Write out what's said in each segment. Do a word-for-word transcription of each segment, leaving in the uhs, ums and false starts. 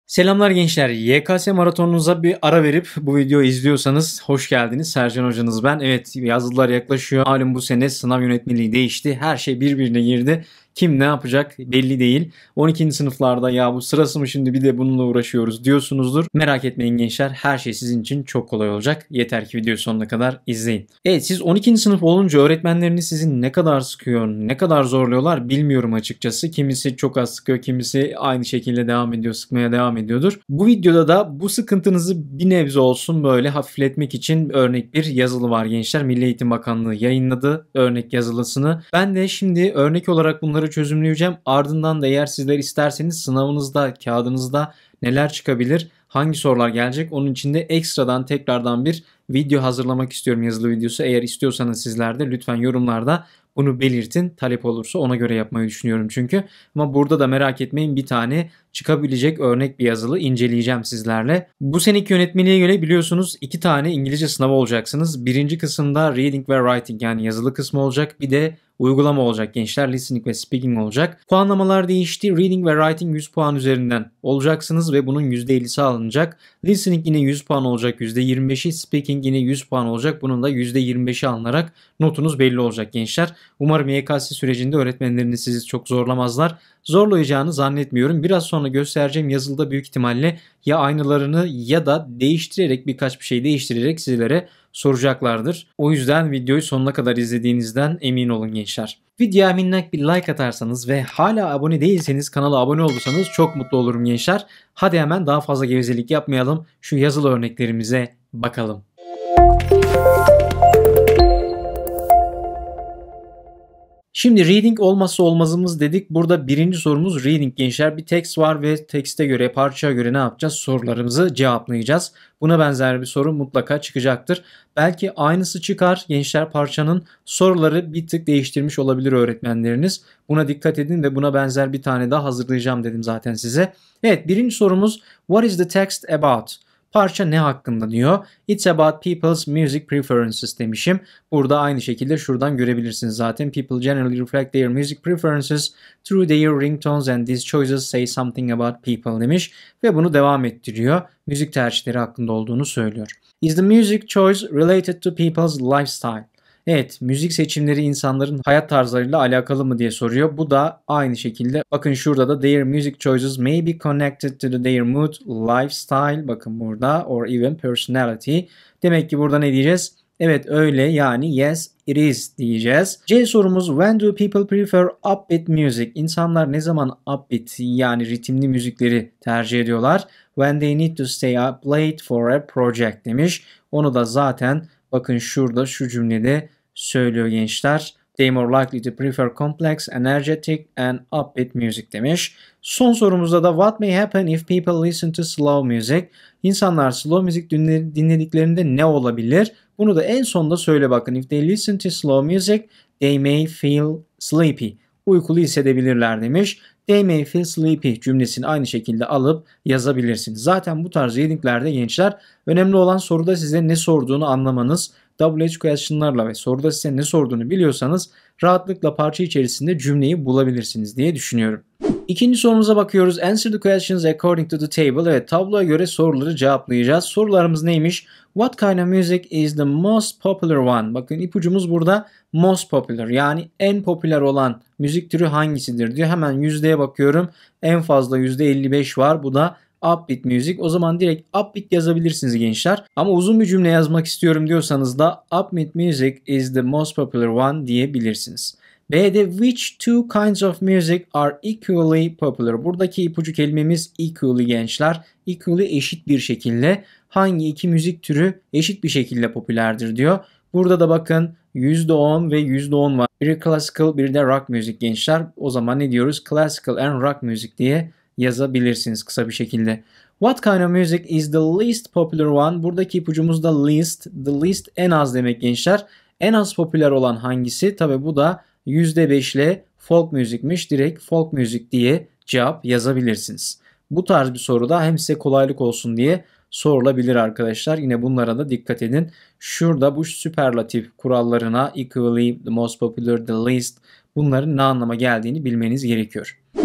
Selamlar gençler. Y K S maratonunuza bir ara verip bu videoyu izliyorsanız hoş geldiniz. Sercan hocanız ben. Evet, yazılılar yaklaşıyor. Malum bu sene sınav yönetmeliği değişti. Her şey birbirine girdi. Kim ne yapacak belli değil. on ikinci sınıflarda ya bu sırası mı şimdi bir de bununla uğraşıyoruz diyorsunuzdur. Merak etmeyin gençler, her şey sizin için çok kolay olacak. Yeter ki videoyu sonuna kadar izleyin. Evet, siz on ikinci sınıf olunca öğretmenleriniz sizi ne kadar sıkıyor, ne kadar zorluyorlar bilmiyorum açıkçası. Kimisi çok az sıkıyor, kimisi aynı şekilde devam ediyor, sıkmaya devam ediyordur. Bu videoda da bu sıkıntınızı bir nebze olsun böyle hafifletmek için örnek bir yazılı var gençler. Milli Eğitim Bakanlığı yayınladı örnek yazılısını. Ben de şimdi örnek olarak bunları çözümleyeceğim. Ardından da eğer sizler isterseniz sınavınızda, kağıdınızda neler çıkabilir, hangi sorular gelecek, onun için de ekstradan tekrardan bir video hazırlamak istiyorum, yazılı videosu. Eğer istiyorsanız sizler de lütfen yorumlarda bunu belirtin. Talep olursa ona göre yapmayı düşünüyorum çünkü. Ama burada da merak etmeyin, bir tane çıkabilecek örnek bir yazılı inceleyeceğim sizlerle. Bu seneki yönetmeliğe göre biliyorsunuz iki tane İngilizce sınavı olacaksınız. Birinci kısımda reading ve writing, yani yazılı kısmı olacak. Bir de uygulama olacak gençler. Listening ve speaking olacak. Puanlamalar değişti. Reading ve writing yüz puan üzerinden olacaksınız ve bunun yüzde ellisi alınacak. Listening yine yüz puan olacak, yüzde yirmi beşi. Speaking yine yüz puan olacak. Bunun da yüzde yirmi beşi alınarak notunuz belli olacak gençler. Umarım Y K S sürecinde öğretmenleriniz sizi çok zorlamazlar. Zorlayacağını zannetmiyorum. Biraz sonra göstereceğim yazılıda büyük ihtimalle ya aynılarını ya da değiştirerek, birkaç bir şey değiştirerek sizlere soracaklardır. O yüzden videoyu sonuna kadar izlediğinizden emin olun gençler. Videoya minnak bir like atarsanız ve hala abone değilseniz kanala abone olursanız çok mutlu olurum gençler. Hadi hemen daha fazla gevezelik yapmayalım. Şu yazılı örneklerimize bakalım. Şimdi reading olmazsa olmazımız dedik. Burada birinci sorumuz reading gençler. Bir text var ve tekste göre, parçaya göre ne yapacağız? Sorularımızı cevaplayacağız. Buna benzer bir soru mutlaka çıkacaktır. Belki aynısı çıkar gençler, parçanın soruları bir tık değiştirmiş olabilir öğretmenleriniz. Buna dikkat edin ve buna benzer bir tane daha hazırlayacağım dedim zaten size. Evet, birinci sorumuz what is the text about? Parça ne hakkında diyor. It's about people's music preferences demişim. Burada aynı şekilde şuradan görebilirsiniz zaten. People generally reflect their music preferences through their ringtones and these choices say something about people demiş. Ve bunu devam ettiriyor. Müzik tercihleri hakkında olduğunu söylüyor. Is the music choice related to people's lifestyle? Evet, müzik seçimleri insanların hayat tarzlarıyla alakalı mı diye soruyor. Bu da aynı şekilde. Bakın şurada da their music choices may be connected to their mood, lifestyle. Bakın burada or even personality. Demek ki burada ne diyeceğiz? Evet öyle, yani yes it is diyeceğiz. C sorumuz when do people prefer upbeat music? İnsanlar ne zaman upbeat, yani ritimli müzikleri tercih ediyorlar? When they need to stay up late for a project demiş. Onu da zaten bakın şurada şu cümlede söylüyor gençler. They more likely to prefer complex, energetic and upbeat music demiş. Son sorumuzda da what may happen if people listen to slow music? İnsanlar slow müzik dinlediklerinde ne olabilir? Bunu da en sonda söyle bakın. If they listen to slow music, they may feel sleepy. Uykulu hissedebilirler demiş. They may feel sleepy cümlesini aynı şekilde alıp yazabilirsiniz. Zaten bu tarz readinglerde gençler önemli olan soruda size ne sorduğunu anlamanız. W H question'larla ve soruda size ne sorduğunu biliyorsanız rahatlıkla parça içerisinde cümleyi bulabilirsiniz diye düşünüyorum. İkinci sorumuza bakıyoruz. Answer the questions according to the table. Evet, tabloya göre soruları cevaplayacağız. Sorularımız neymiş? What kind of music is the most popular one? Bakın ipucumuz burada most popular, yani en popüler olan müzik türü hangisidir diyor. Hemen yüzdeye bakıyorum. En fazla yüzde elli beş var. Bu da upbeat music. O zaman direkt upbeat yazabilirsiniz gençler. Ama uzun bir cümle yazmak istiyorum diyorsanız da upbeat music is the most popular one diyebilirsiniz. B'de which two kinds of music are equally popular? Buradaki ipucu kelimemiz equally gençler. Equally eşit bir şekilde. Hangi iki müzik türü eşit bir şekilde popülerdir diyor. Burada da bakın yüzde on ve yüzde on var. Biri classical, biri de rock müzik gençler. O zaman ne diyoruz? Classical and rock music diye yazabilirsiniz kısa bir şekilde. What kind of music is the least popular one? Buradaki ipucumuz da least. The least en az demek gençler. En az popüler olan hangisi? Tabi bu da yüzde beş ile folk müzikmiş. Direkt folk müzik diye cevap yazabilirsiniz. Bu tarz bir soruda hem size kolaylık olsun diye sorulabilir arkadaşlar. Yine bunlara da dikkat edin. Şurada bu süperlatif kurallarına equally, the most popular, the least, bunların ne anlama geldiğini bilmeniz gerekiyor.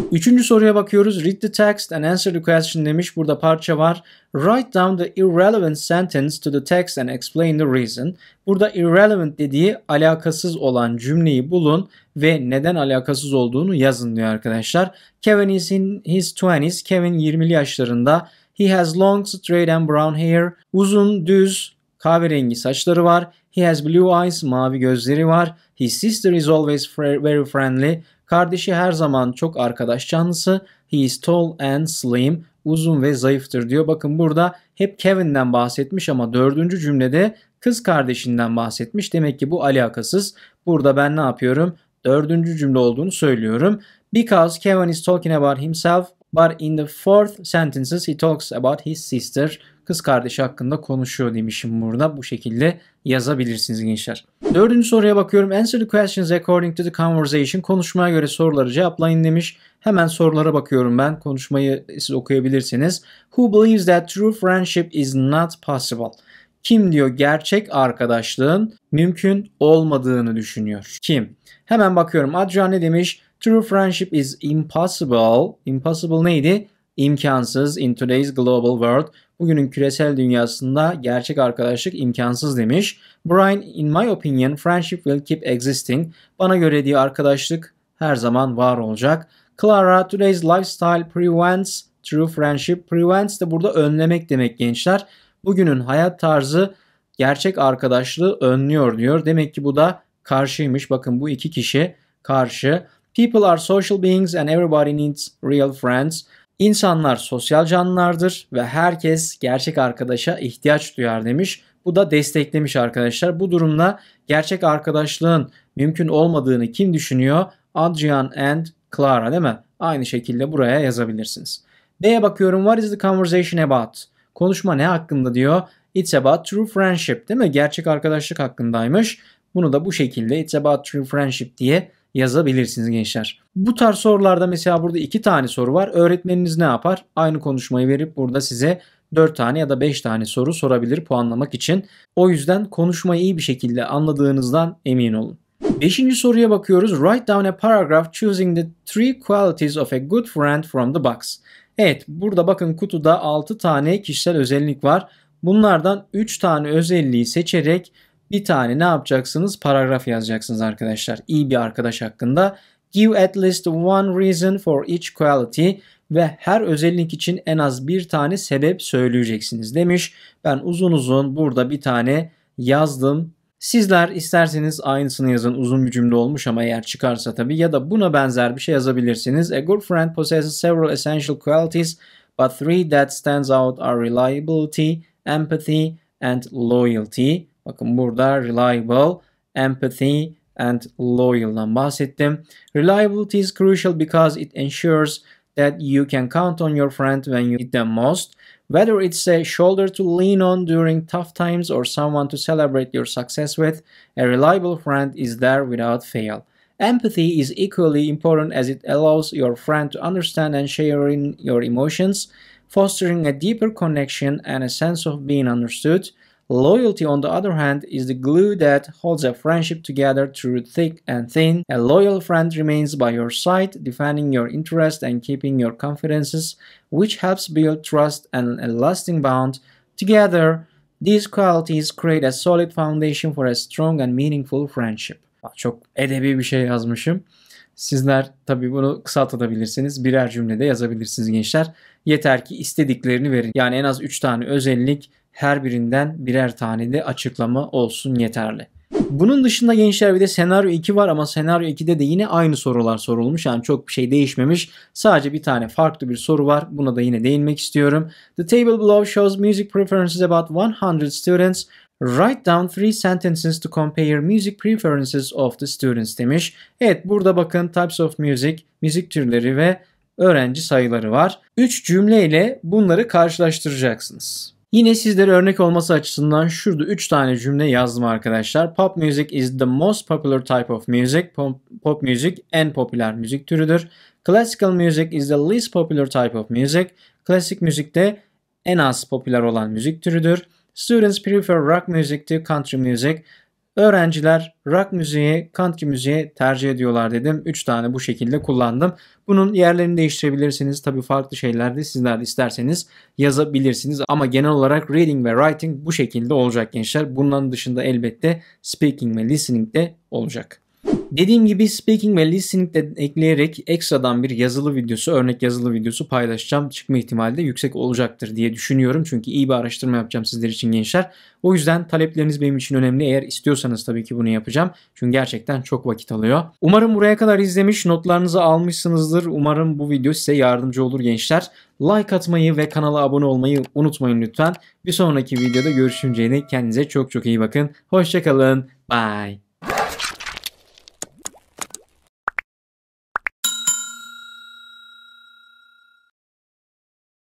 Üçüncü soruya bakıyoruz. Read the text and answer the question demiş. Burada parça var. Write down the irrelevant sentence to the text and explain the reason. Burada irrelevant dediği alakasız olan cümleyi bulun ve neden alakasız olduğunu yazın diyor arkadaşlar. Kevin is in his twenties. Kevin yirmili yaşlarında. He has long, straight and brown hair. Uzun, düz, kahverengi saçları var. He has blue eyes. Mavi gözleri var. His sister is always very friendly. Kardeşi her zaman çok arkadaş canlısı. He is tall and slim. Uzun ve zayıftır diyor. Bakın burada hep Kevin'den bahsetmiş ama dördüncü cümlede kız kardeşinden bahsetmiş. Demek ki bu alakasız. Burada ben ne yapıyorum? Dördüncü cümle olduğunu söylüyorum. Because Kevin is talking about himself, but in the fourth sentences he talks about his sister. Kız kardeşi hakkında konuşuyor demişim burada. Bu şekilde yazabilirsiniz gençler. Dördüncü soruya bakıyorum. Answer the questions according to the conversation. Konuşmaya göre soruları cevaplayın demiş. Hemen sorulara bakıyorum ben. Konuşmayı siz okuyabilirsiniz. Who believes that true friendship is not possible? Kim diyor gerçek arkadaşlığın mümkün olmadığını düşünüyor? Kim? Hemen bakıyorum. Adrian ne demiş? True friendship is impossible. Impossible neydi? İmkansız in today's global world. Bugünün küresel dünyasında gerçek arkadaşlık imkansız demiş. Brian, in my opinion, friendship will keep existing. Bana göre diye arkadaşlık her zaman var olacak. Clara, today's lifestyle prevents true friendship. Prevents de burada önlemek demek gençler. Bugünün hayat tarzı gerçek arkadaşlığı önlüyor diyor. Demek ki bu da karşıymış. Bakın bu iki kişi karşı. People are social beings and everybody needs real friends. İnsanlar sosyal canlılardır ve herkes gerçek arkadaşa ihtiyaç duyar demiş. Bu da desteklemiş arkadaşlar. Bu durumda gerçek arkadaşlığın mümkün olmadığını kim düşünüyor? Adrian and Clara değil mi? Aynı şekilde buraya yazabilirsiniz. B'ye bakıyorum. What is the conversation about? Konuşma ne hakkında diyor. It's about true friendship değil mi? Gerçek arkadaşlık hakkındaymış. Bunu da bu şekilde it's about true friendship diye yazabilirsiniz gençler. Bu tarz sorularda mesela burada iki tane soru var. Öğretmeniniz ne yapar? Aynı konuşmayı verip burada size dört tane ya da beş tane soru sorabilir puanlamak için. O yüzden konuşmayı iyi bir şekilde anladığınızdan emin olun. Beşinci soruya bakıyoruz. Write down a paragraph choosing the three qualities of a good friend from the box. Evet, burada bakın kutuda altı tane kişisel özellik var. Bunlardan üç tane özelliği seçerek bir tane ne yapacaksınız? Paragraf yazacaksınız arkadaşlar. İyi bir arkadaş hakkında. Give at least one reason for each quality ve her özellik için en az bir tane sebep söyleyeceksiniz demiş. Ben uzun uzun burada bir tane yazdım. Sizler isterseniz aynısını yazın. Uzun bir cümle olmuş ama eğer çıkarsa tabii ya da buna benzer bir şey yazabilirsiniz. A good friend possesses several essential qualities, but three that stands out are reliability, empathy and loyalty. Bakın burada reliable, empathy and loyal'dan bahsettim. Reliability is crucial because it ensures that you can count on your friend when you need them most. Whether it's a shoulder to lean on during tough times or someone to celebrate your success with, a reliable friend is there without fail. Empathy is equally important as it allows your friend to understand and share in your emotions, fostering a deeper connection and a sense of being understood. Loyalty, on the other hand, is the glue that holds a friendship together through thick and thin. A loyal friend remains by your side, defending your interests and keeping your confidences, which helps build trust and a lasting bond. Together, these qualities create a solid foundation for a strong and meaningful friendship. Çok edebi bir şey yazmışım. Sizler tabii bunu kısaltabilirsiniz. Birer cümlede yazabilirsiniz gençler. Yeter ki istediklerini verin. Yani en az üç tane özellik, her birinden birer tane de açıklama olsun yeterli. Bunun dışında gençler bir de senaryo iki var ama senaryo ikide de yine aynı sorular sorulmuş. Yani çok bir şey değişmemiş. Sadece bir tane farklı bir soru var. Buna da yine değinmek istiyorum. The table below shows music preferences about one hundred students. Write down three sentences to compare music preferences of the students demiş. Evet, burada bakın types of music, müzik türleri ve öğrenci sayıları var. üç cümleyle bunları karşılaştıracaksınız. Yine sizlere örnek olması açısından şurada üç tane cümle yazdım arkadaşlar. Pop music is the most popular type of music. Pop, pop music en popüler müzik türüdür. Classical music is the least popular type of music. Klasik müzik de en az popüler olan müzik türüdür. Students prefer rock music to country music. Öğrenciler rock müziği, country müziği tercih ediyorlar dedim. üç tane bu şekilde kullandım. Bunun yerlerini değiştirebilirsiniz. Tabii farklı şeyler de sizler de isterseniz yazabilirsiniz. Ama genel olarak reading ve writing bu şekilde olacak gençler. Bunların dışında elbette speaking ve listening de olacak. Dediğim gibi speaking ve listening de ekleyerek ekstradan bir yazılı videosu, örnek yazılı videosu paylaşacağım. Çıkma ihtimali de yüksek olacaktır diye düşünüyorum. Çünkü iyi bir araştırma yapacağım sizler için gençler. O yüzden talepleriniz benim için önemli. Eğer istiyorsanız tabii ki bunu yapacağım. Çünkü gerçekten çok vakit alıyor. Umarım buraya kadar izlemiş, notlarınızı almışsınızdır. Umarım bu video size yardımcı olur gençler. Like atmayı ve kanala abone olmayı unutmayın lütfen. Bir sonraki videoda görüşünceye dek kendinize çok çok iyi bakın. Hoşça kalın. Bye.